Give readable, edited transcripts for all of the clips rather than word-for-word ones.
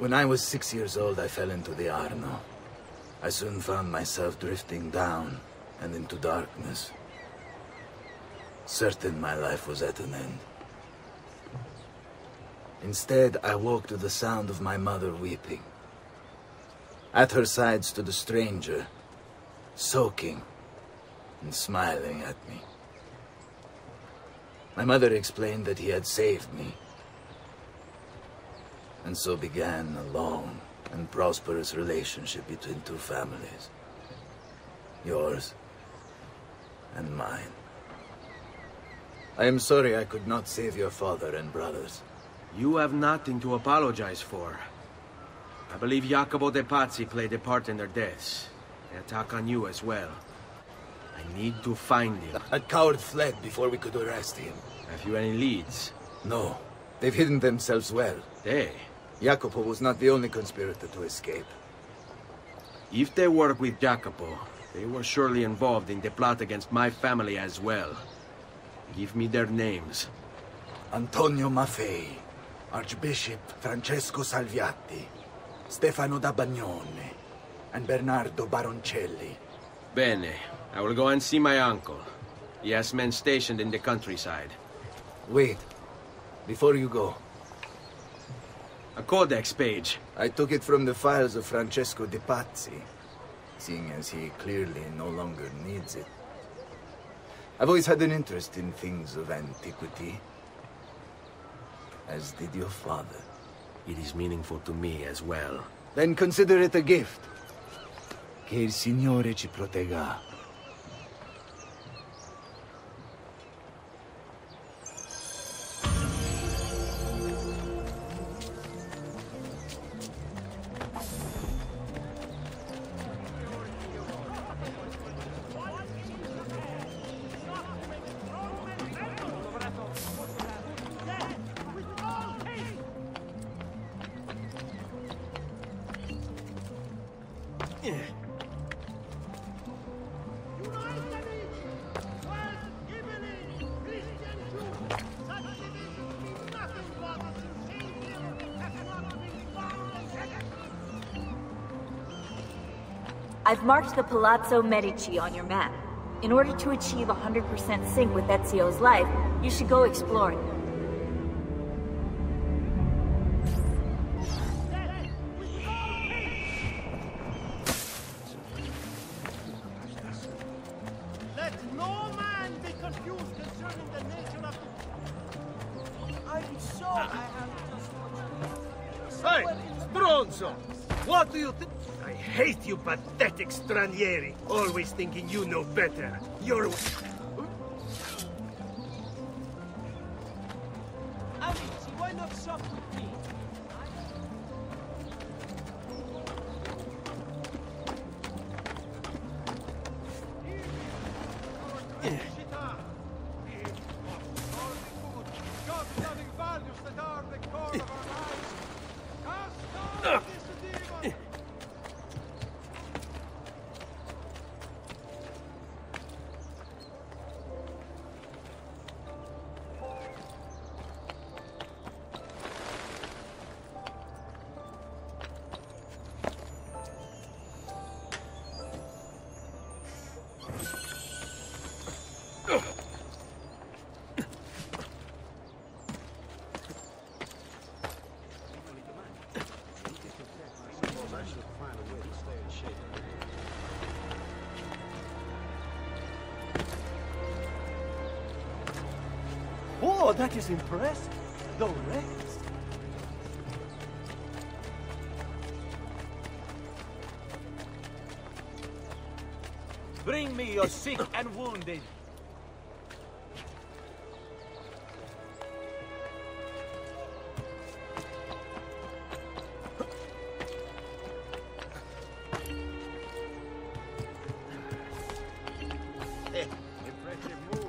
When I was 6 years old, I fell into the Arno. I soon found myself drifting down and into darkness. Certain my life was at an end. Instead, I woke to the sound of my mother weeping. At her side stood a stranger, soaking and smiling at me. My mother explained that he had saved me. And so began a long and prosperous relationship between two families. Yours and mine. I am sorry I could not save your father and brothers. You have nothing to apologize for. I believe Jacopo de Pazzi played a part in their deaths. They attack on you as well. I need to find him. That coward fled before we could arrest him. Have you any leads? No. They've hidden themselves well. They? Jacopo was not the only conspirator to escape. If they work with Jacopo, they were surely involved in the plot against my family as well. Give me their names. Antonio Maffei, Archbishop Francesco Salviati, Stefano da Bagnone, and Bernardo Baroncelli. Bene. I will go and see my uncle. He has men stationed in the countryside. Wait. Before you go. A codex page. I took it from the files of Francesco de Pazzi, seeing as he clearly no longer needs it. I've always had an interest in things of antiquity, as did your father. It is meaningful to me as well. Then consider it a gift. Che il Signore ci protegga. I've marked the Palazzo Medici on your map. In order to achieve 100% sync with Ezio's life, you should go exploring. Let no man be confused concerning the nature of the... I'm so... I have just... Hey, Stronzo! What do you think? I hate you pathetic stranieri, always thinking you know better. You're... Amici, why not shop with me? God-loving values that are the core of our lives. Cast out this demon! Oh, that is impressive. The rest. Bring me your sick and wounded. Impressive move.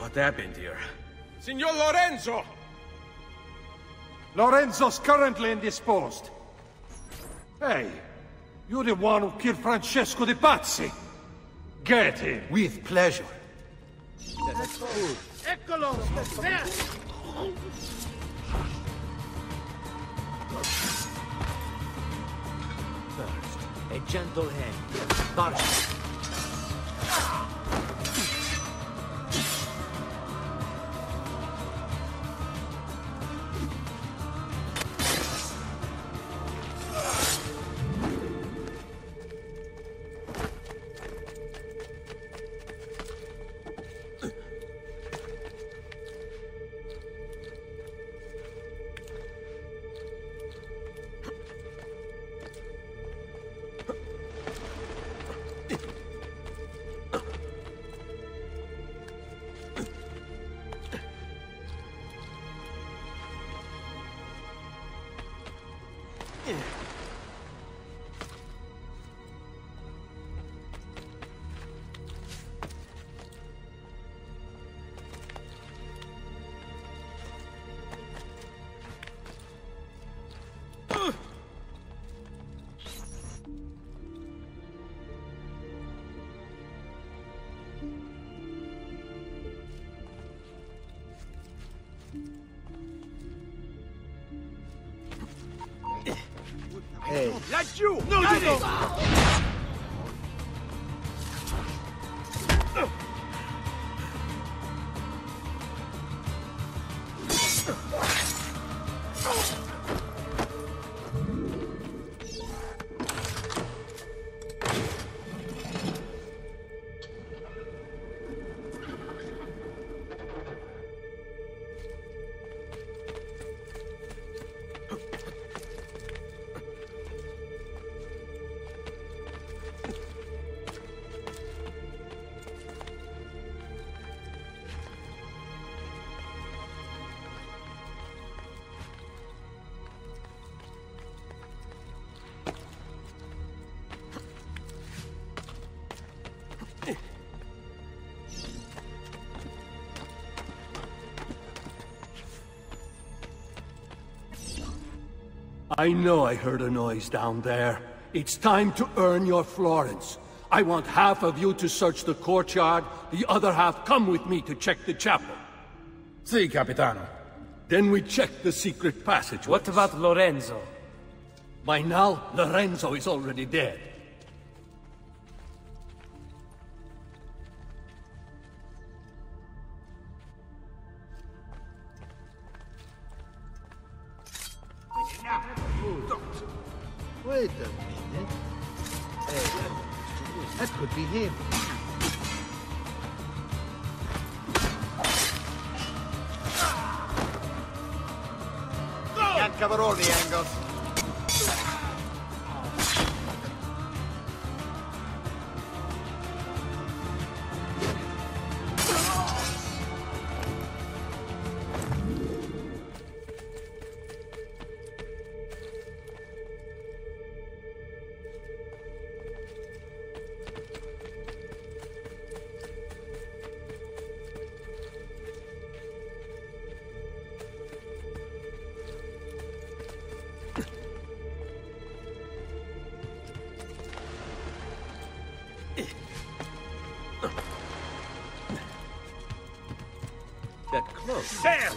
What happened here? Signor Lorenzo! Lorenzo's currently indisposed. Hey, you're the one who killed Francesco de Pazzi. Get him. With pleasure. Eccolo! There! First, a gentle hand. Partial. Hey. Like you! No, you don't! I know I heard a noise down there. It's time to earn your florins. I want half of you to search the courtyard, the other half come with me to check the chapel. Sì, Capitano. Then we check the secret passage. What about Lorenzo? By now, Lorenzo is already dead. Wait a minute. Hey, that could be him. Can't cover all the angles. That close. There!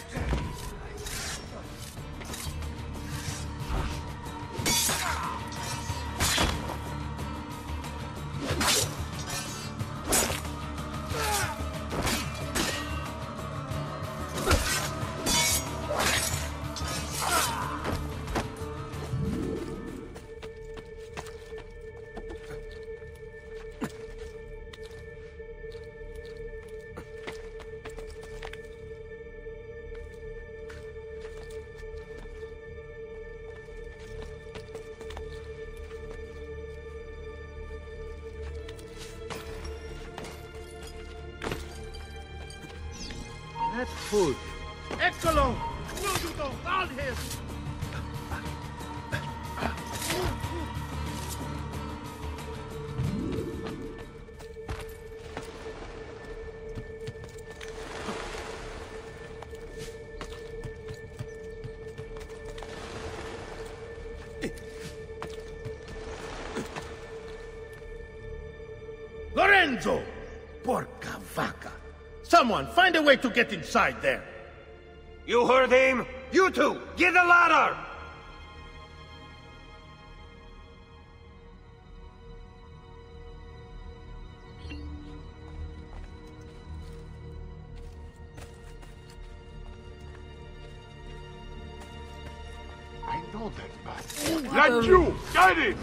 That food. Eccolo! No, you don't! All his! Lorenzo! Porca vaca! Someone, find a way to get inside there! You heard him? You two, get a ladder! I know that bastard. Not you! Got it!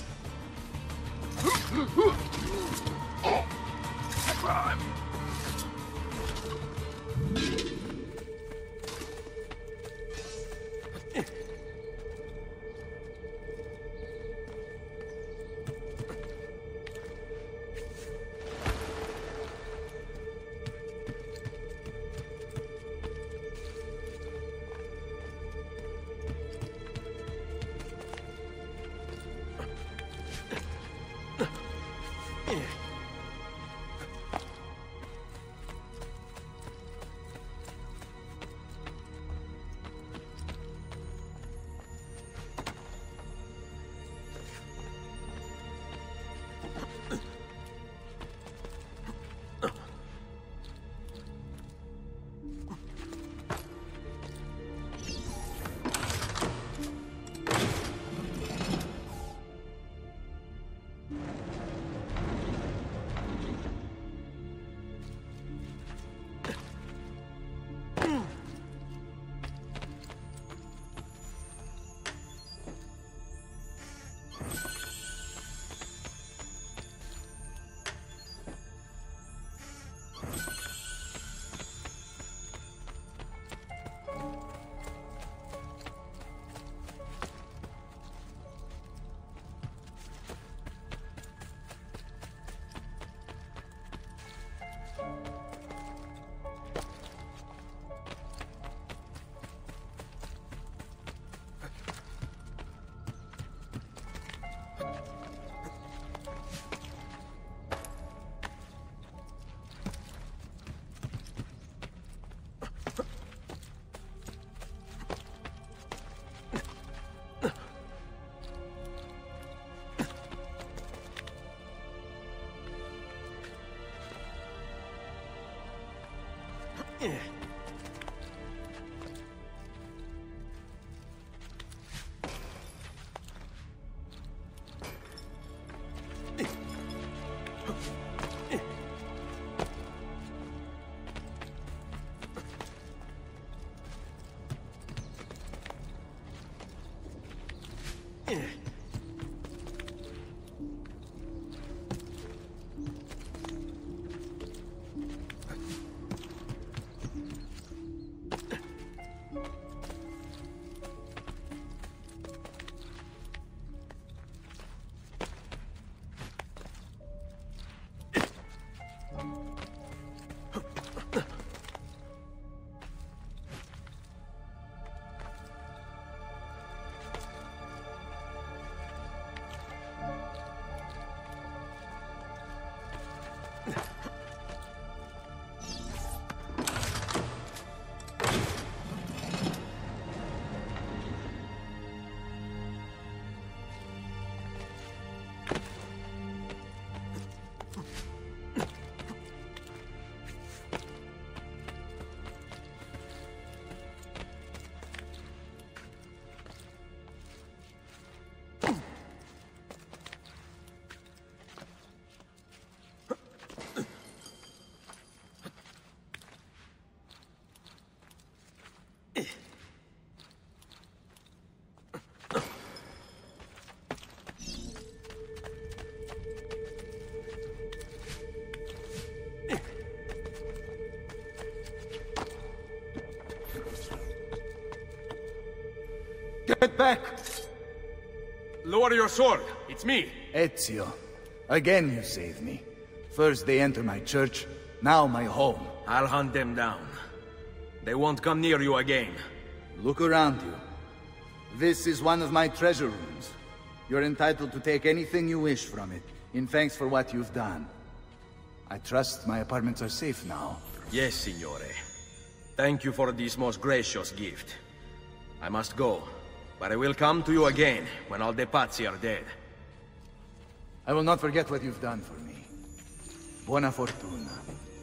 Get back! Lower your sword. It's me. Ezio. Again you saved me. First they enter my church, now my home. I'll hunt them down. They won't come near you again. Look around you. This is one of my treasure rooms. You're entitled to take anything you wish from it, in thanks for what you've done. I trust my apartments are safe now. Yes, Signore. Thank you for this most gracious gift. I must go, but I will come to you again when all the Pazzi are dead. I will not forget what you've done for me. Buona fortuna.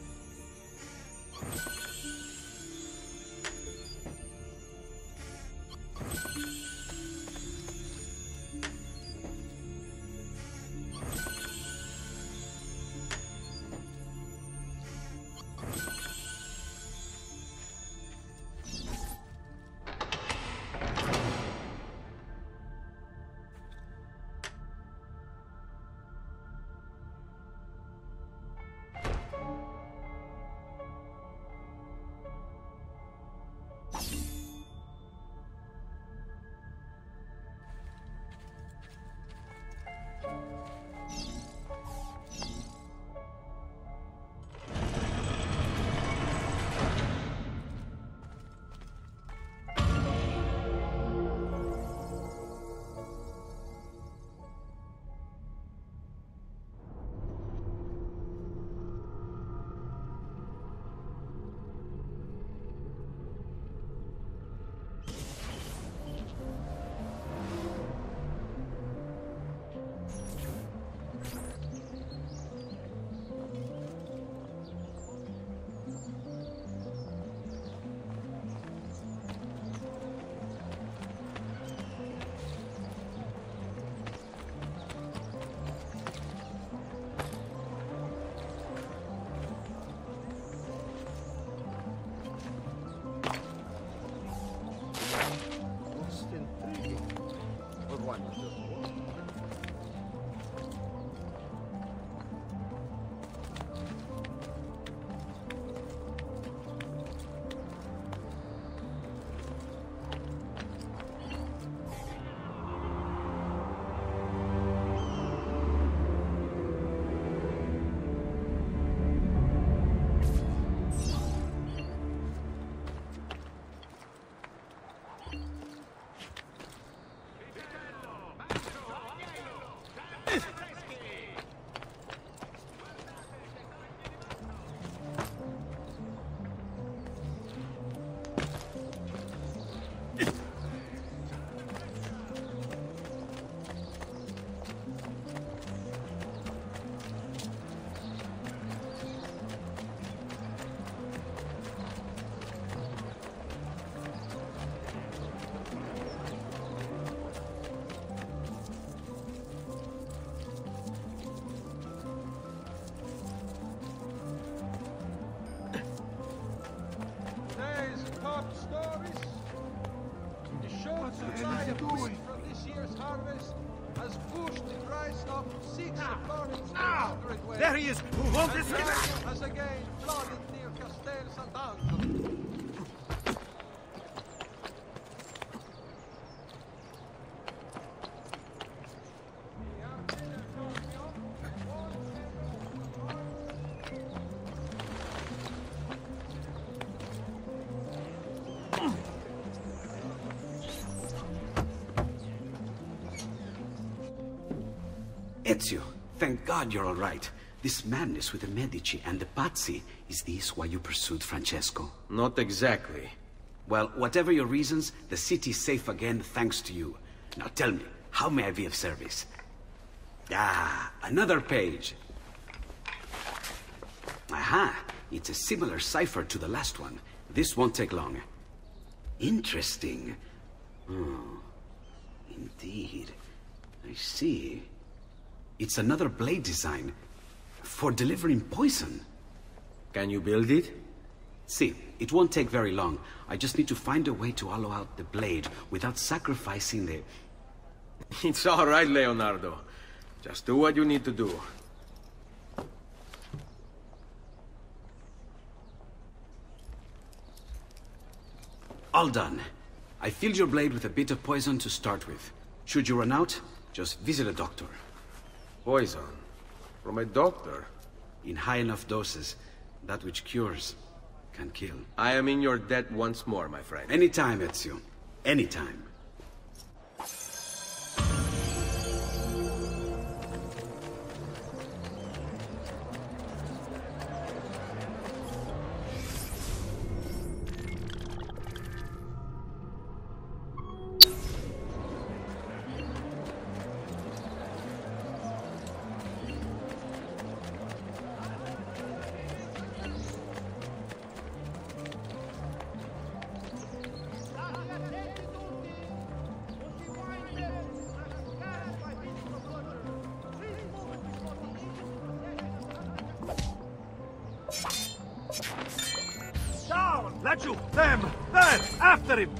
From this year's harvest has pushed the price of 6 florins to 100 ways. There he is! Won't this get has again flooded near Castel Sant'Angelo. Ezio, thank God you're all right. This madness with the Medici and the Pazzi, is this why you pursued Francesco? Not exactly. Well, whatever your reasons, the city's safe again thanks to you. Now tell me, how may I be of service? Ah, another page. Aha, it's a similar cipher to the last one. This won't take long. Interesting. Oh, indeed. I see. It's another blade design for delivering poison. Can you build it? See, it won't take very long. I just need to find a way to hollow out the blade without sacrificing the... It's all right, Leonardo. Just do what you need to do. All done. I filled your blade with a bit of poison to start with. Should you run out, just visit a doctor. Poison? From a doctor? In high enough doses, that which cures can kill. I am in your debt once more, my friend. Anytime, Ezio. Anytime. Down! Laggiù! Them! There! After him!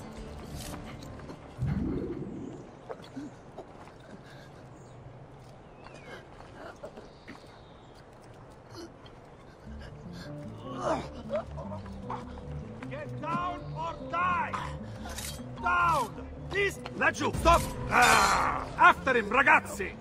Get down or die! Down! Please! Laggiù! Stop! Ah! After him, ragazzi!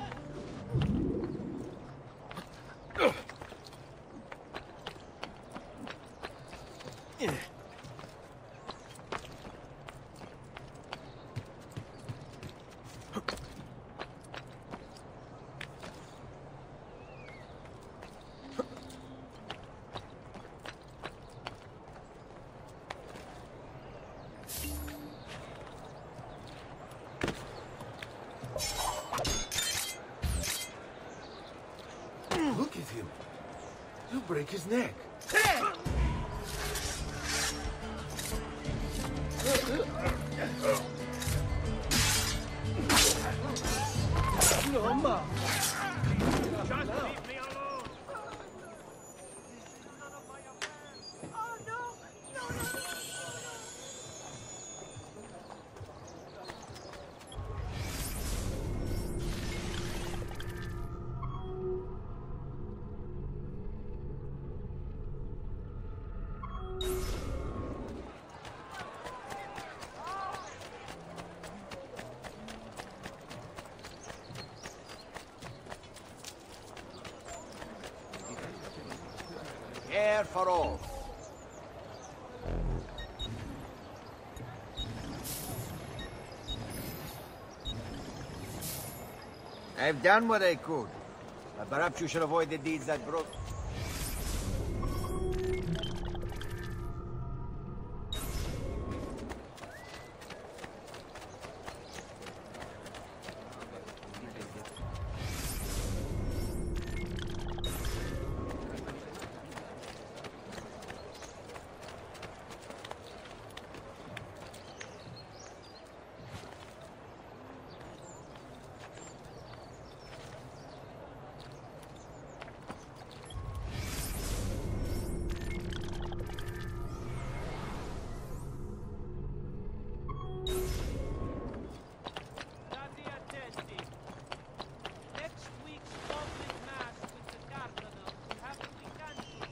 Look at him. You'll break his neck. No, ma! Just leave me alone! Oh, no! No, no, no! Air for all. I've done what I could. But perhaps you should avoid the deeds that broke. Next week's public mass with the cardinal will have to be cancelled.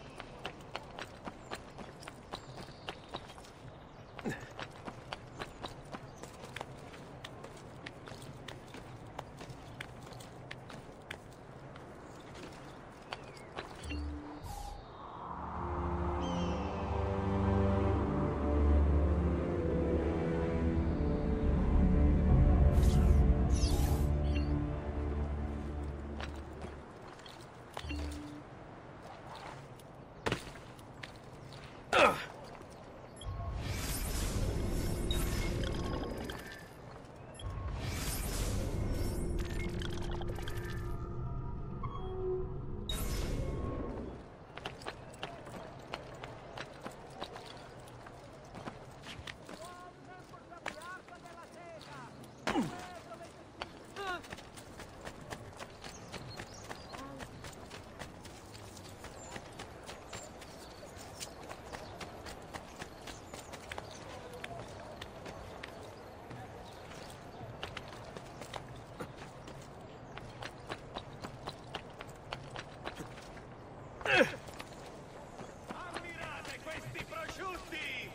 Ammirate questi prosciutti!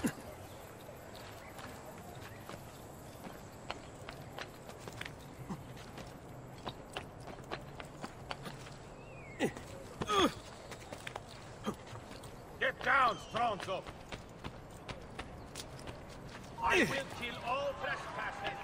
Get down, stronzo! I will kill all trespassers!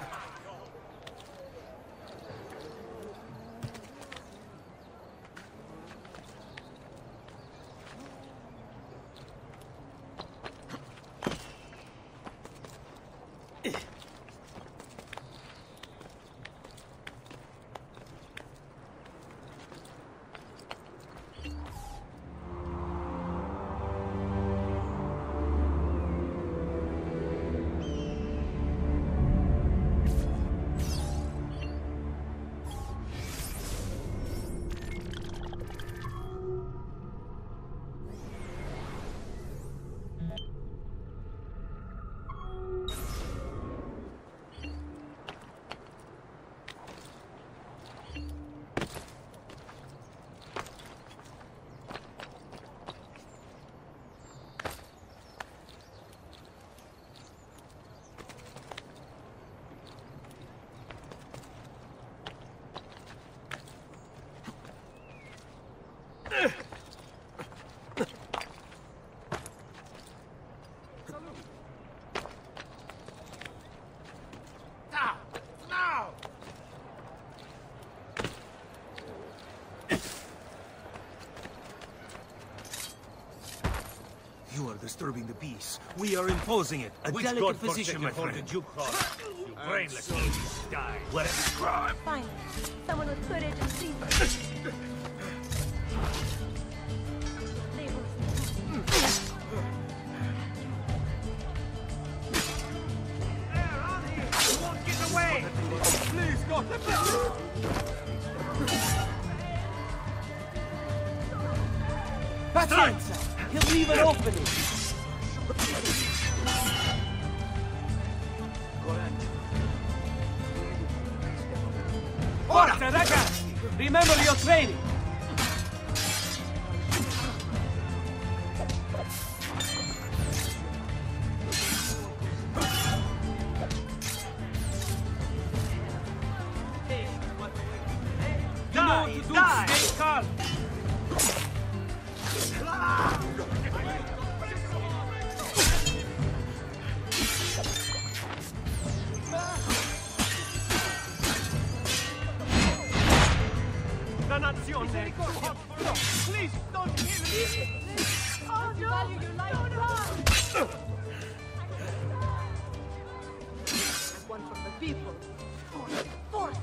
You are disturbing the peace. We are imposing it. A delicate position, my friend. Did you call? You brainless die. Let it cry. Fine. Someone with footage and see. Please, God, let me go! Pazienza! He'll leave an opening! Forza, ragazzi! Remember your training! Die! Stay calm! Dannazione! Please, don't kill me! Oh, no! Value your life. No, no. One from the people. Force!